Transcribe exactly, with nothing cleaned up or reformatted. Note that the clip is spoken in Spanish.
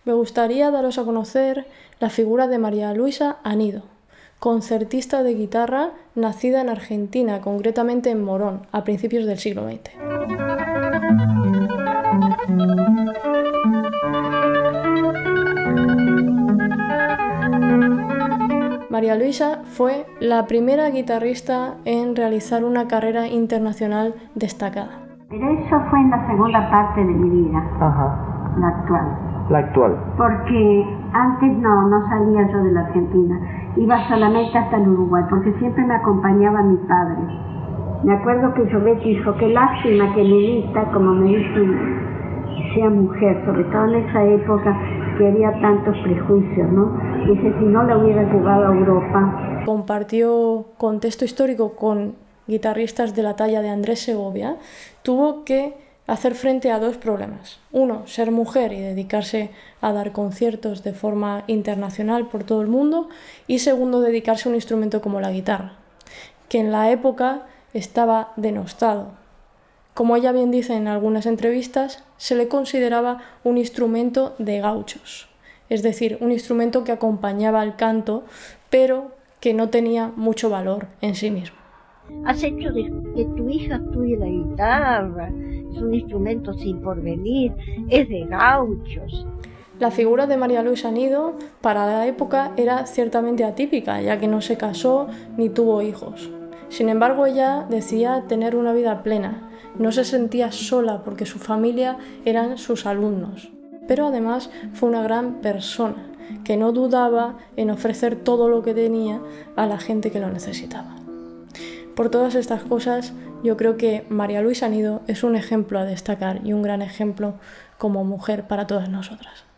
Me gustaría daros a conocer la figura de María Luisa Anido, concertista de guitarra nacida en Argentina, concretamente en Morón, a principios del siglo veinte. María Luisa fue la primera guitarrista en realizar una carrera internacional destacada. Pero eso fue en la segunda parte de mi vida, Ajá. la actual. La actual. Porque antes no, no salía yo de la Argentina, iba solamente hasta el Uruguay, porque siempre me acompañaba mi padre. Me acuerdo que yo me dijo, qué lástima que mi hija, como me dicen, sea mujer, sobre todo en esa época que había tantos prejuicios, ¿no? Dice, si no la hubiera llevado a Europa. Compartió contexto histórico con guitarristas de la talla de Andrés Segovia, tuvo que hacer frente a dos problemas. Uno, ser mujer y dedicarse a dar conciertos de forma internacional por todo el mundo, y segundo, dedicarse a un instrumento como la guitarra, que en la época estaba denostado. Como ella bien dice en algunas entrevistas, se le consideraba un instrumento de gauchos, es decir, un instrumento que acompañaba al canto, pero que no tenía mucho valor en sí mismo. Has hecho de que tu hija estudie la guitarra, es un instrumento sin porvenir, es de gauchos. La figura de María Luisa Anido para la época era ciertamente atípica, ya que no se casó ni tuvo hijos. Sin embargo, ella decía tener una vida plena, no se sentía sola porque su familia eran sus alumnos. Pero además fue una gran persona, que no dudaba en ofrecer todo lo que tenía a la gente que lo necesitaba. Por todas estas cosas, yo creo que María Luisa Anido es un ejemplo a destacar y un gran ejemplo como mujer para todas nosotras.